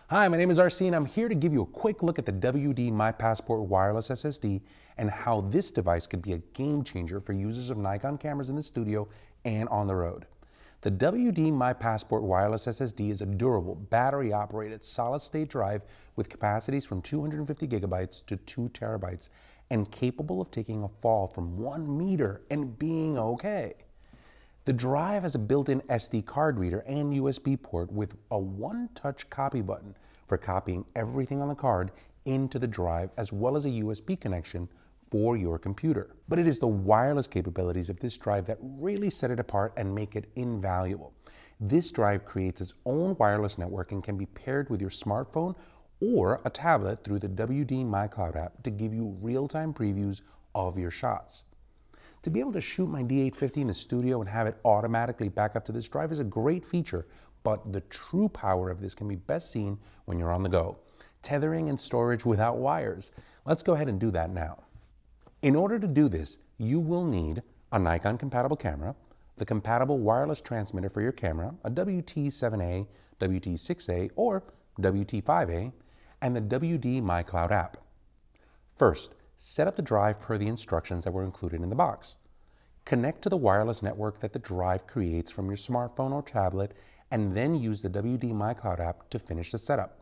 Hi, my name is RC and I'm here to give you a quick look at the WD My Passport Wireless SSD and how this device could be a game changer for users of Nikon cameras in the studio and on the road. The WD My Passport Wireless SSD is a durable, battery-operated, solid-state drive with capacities from 250 gigabytes to 2 terabytes and capable of taking a fall from 1 meter and being okay. The drive has a built-in SD card reader and USB port with a one-touch copy button for copying everything on the card into the drive, as well as a USB connection for your computer. But it is the wireless capabilities of this drive that really set it apart and make it invaluable. This drive creates its own wireless network and can be paired with your smartphone or a tablet through the WD My Cloud app to give you real-time previews of your shots. To be able to shoot my D850 in the studio and have it automatically back up to this drive is a great feature, but the true power of this can be best seen when you're on the go. Tethering and storage without wires. Let's go ahead and do that now. In order to do this, you will need a Nikon compatible camera, the compatible wireless transmitter for your camera, a WT7A, WT6A, or WT5A, and the WD My Cloud app. First, set up the drive per the instructions that were included in the box. Connect to the wireless network that the drive creates from your smartphone or tablet, and then use the WD My Cloud app to finish the setup.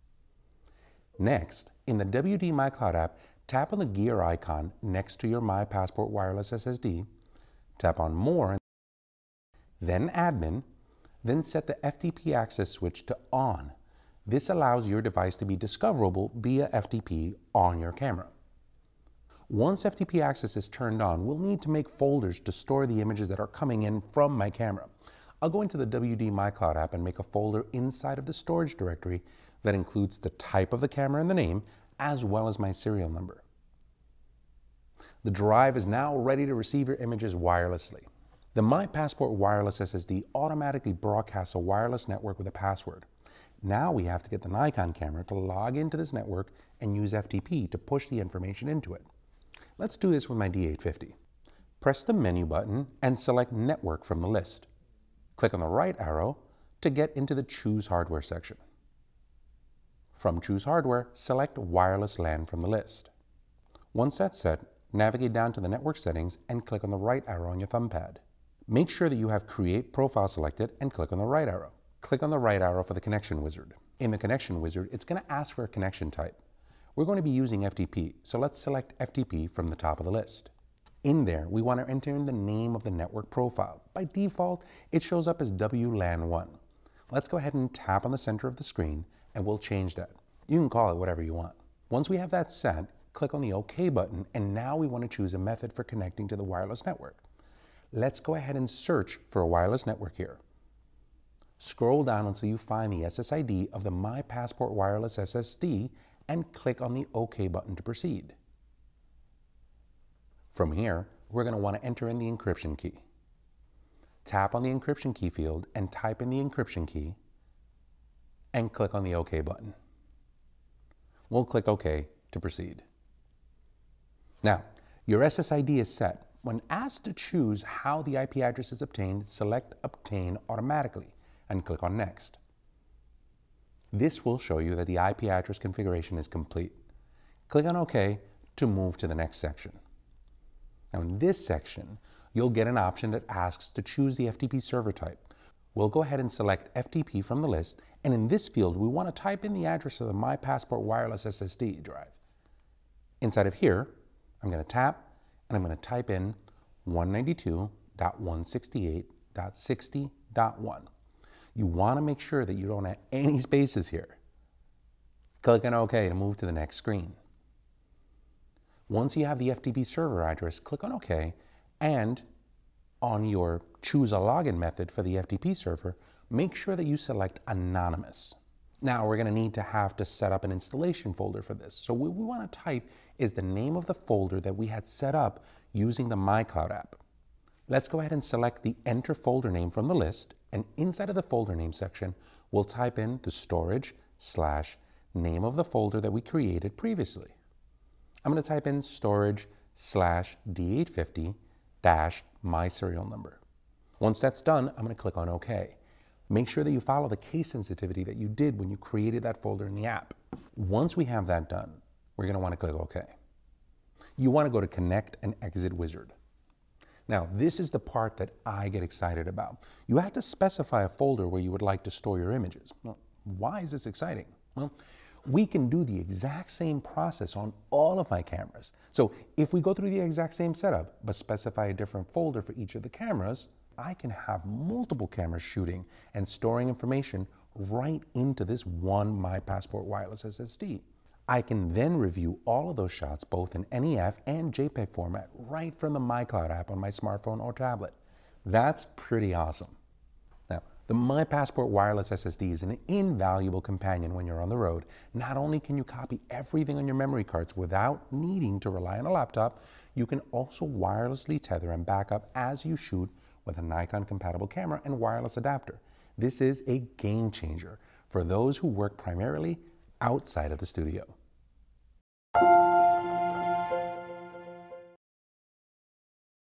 Next, in the WD My Cloud app, tap on the gear icon next to your My Passport Wireless SSD, tap on More, then Admin, then set the FTP access switch to On. This allows your device to be discoverable via FTP on your camera. Once FTP access is turned on, we'll need to make folders to store the images that are coming in from my camera. I'll go into the WD My Cloud app and make a folder inside of the storage directory that includes the type of the camera and the name, as well as my serial number. The drive is now ready to receive your images wirelessly. The My Passport Wireless SSD automatically broadcasts a wireless network with a password. Now we have to get the Nikon camera to log into this network and use FTP to push the information into it. Let's do this with my D850. Press the menu button and select Network from the list. Click on the right arrow to get into the Choose Hardware section. From Choose Hardware, select Wireless LAN from the list. Once that's set, navigate down to the network settings and click on the right arrow on your thumb pad. Make sure that you have Create Profile selected and click on the right arrow. Click on the right arrow for the connection wizard. In the connection wizard, it's going to ask for a connection type. We're going to be using FTP, so let's select FTP from the top of the list. In there, we want to enter in the name of the network profile. By default, it shows up as WLAN1. Let's go ahead and tap on the center of the screen and we'll change that. You can call it whatever you want. Once we have that set, click on the OK button, and now we want to choose a method for connecting to the wireless network. Let's go ahead and search for a wireless network here. Scroll down until you find the SSID of the My Passport Wireless SSD and click on the OK button to proceed. From here, we're going to want to enter in the encryption key. Tap on the encryption key field and type in the encryption key and click on the OK button. We'll click OK to proceed. Now, your SSID is set. When asked to choose how the IP address is obtained, select Obtain Automatically and click on Next. This will show you that the IP address configuration is complete. Click on OK to move to the next section. Now in this section, you'll get an option that asks to choose the FTP server type. We'll go ahead and select FTP from the list, and in this field, we want to type in the address of the My Passport Wireless SSD drive. Inside of here, I'm going to tap, and I'm going to type in 192.168.60.1. You want to make sure that you don't have any spaces here. Click on OK to move to the next screen. Once you have the FTP server address, click on OK, and on your Choose a Login method for the FTP server, make sure that you select Anonymous. Now we're going to need to set up an installation folder for this. So what we want to type is the name of the folder that we had set up using the My Cloud app. Let's go ahead and select the Enter folder name from the list, and inside of the folder name section, we'll type in the storage/name of the folder that we created previously. I'm going to type in storage/D850-my serial number. Once that's done, I'm going to click on OK. Make sure that you follow the case sensitivity that you did when you created that folder in the app. Once we have that done, we're going to want to click OK. You want to go to Connect and Exit Wizard. Now, this is the part that I get excited about. You have to specify a folder where you would like to store your images. Well, why is this exciting? Well, we can do the exact same process on all of my cameras. So if we go through the exact same setup, but specify a different folder for each of the cameras, I can have multiple cameras shooting and storing information right into this one My Passport Wireless SSD. I can then review all of those shots both in NEF and JPEG format right from the MyCloud app on my smartphone or tablet. That's pretty awesome. Now, the My Passport Wireless SSD is an invaluable companion when you're on the road. Not only can you copy everything on your memory cards without needing to rely on a laptop, you can also wirelessly tether and back up as you shoot with a Nikon compatible camera and wireless adapter. This is a game changer for those who work primarily outside of the studio.